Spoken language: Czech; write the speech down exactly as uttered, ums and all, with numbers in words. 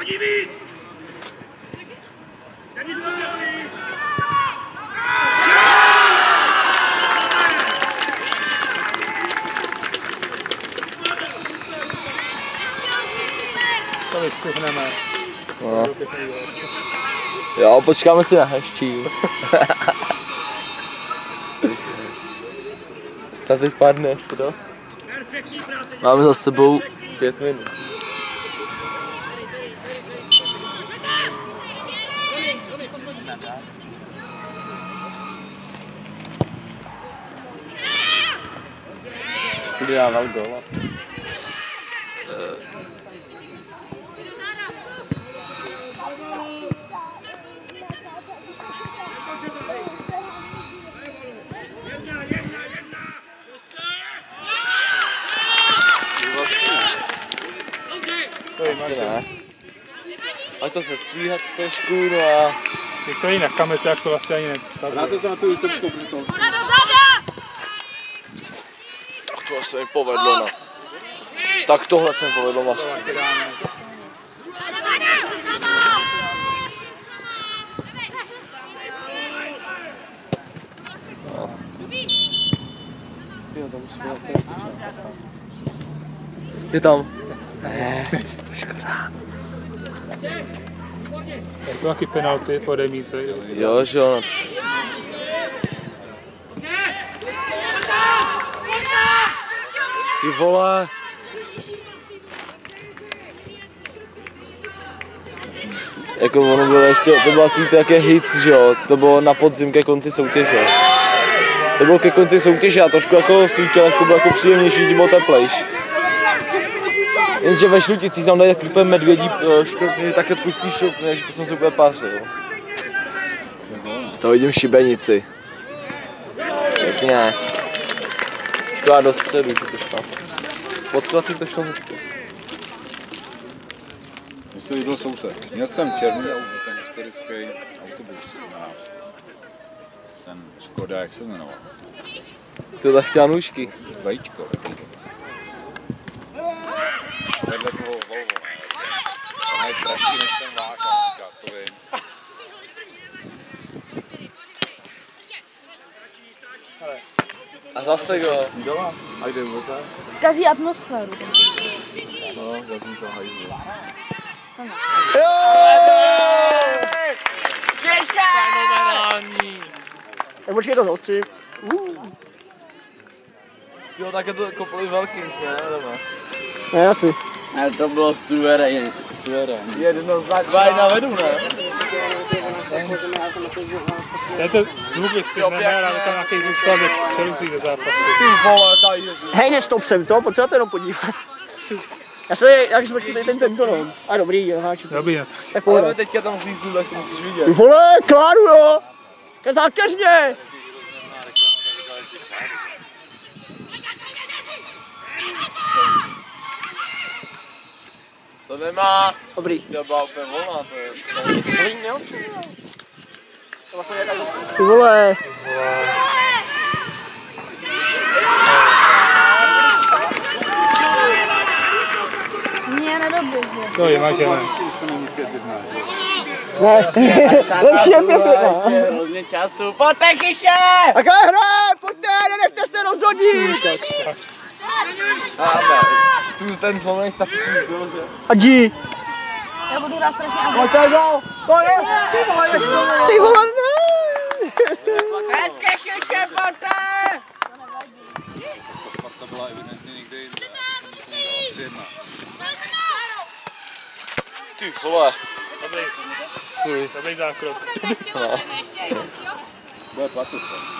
To vystřihneme. No. Jo, počkáme si na hezčí. Statek padne ještě dost. Máme za sebou pět minut. Kdy dával góla? Asi ne. Ale to se stříhat trošku, no a... Je to jinak kamece, jak to vlastně ani ne. Dáte to na tu YouTube to. Tak tohle se mi povedlo, no. Tak tohle se mi povedlo vlastně. No. Jo, tam musíme nějaké... Je tam. Ne. Je to taky penalty po remíze. Jo, že jo. Ty vole. Jako ono bylo ještě, to bylo takový také hits, že jo. To bylo na podzim ke konci soutěže. To bylo ke konci soutěže a trošku jako svítilo, jako bylo jako příjemnější, když bylo teplejš. Jenže ve Šluticích tam dají takový medvědí štrupny, také pustý štrupny, takže to jsem se úplně pářil. To vidím šibenici. Pěkně. Škoda do středu, že to šlo. Podklacích to šlo hezky. Mně se líbil soused. Měl jsem černý auto, ten historický autobus na nás. Ten Škoda, jak se jmenoval? To tak chtěla nůžky. Vajíčko. Vedle toho Volvo. To je dražší než ten váš, to vím. A zase jo. Dola. A jde moze. Kazí atmosféru. No, vezmu to hajzlu. Fenomenální. Tak počkej to zostřím. Jo, tak je to kopli Velkins, ne? Doma. Ne, asi. Ne, to bylo suverén. Suverén. Jednoznačně. Dva jedna vedu, ne? To je to zvuk vystřihneme, ale tam nějaký zvuk slavě z Chelsea do zápasu. Ty vole, tady ježi. Hej, nestop sem to, pojď se na to jenom podívat. Já se, jak jsme tady ten tento non. A dobrý, jo, háči. Dobrý na to. Tak Ale pohoda. teďka tam zíznu, tak to musíš vidět. Ty vole, Kláru jo! Ke zákeřně! To nemá. Dobrý. To byla úplně volná, to je. Dobrý, jo? To vlastně je tak... Ty vole. Mě nedoběžuje. To je mažené. Ne, lepší je pěkná. Hodně času. Pojďte chyše! Tak hra, pojďte, nenechte se rozhodit. Máme. Chci ten zvolený stav, byl, že? A G. Já budu rád strašně agresivní. Pojďte go. To je, ty vole, jestli to je. Ty vole, ne. Hezké šiše, pojďte! Sparta byla evidentně někde jinde. tři jedna. Ty vole. Dobrý. Dobrý zákrok. No. Bude platit.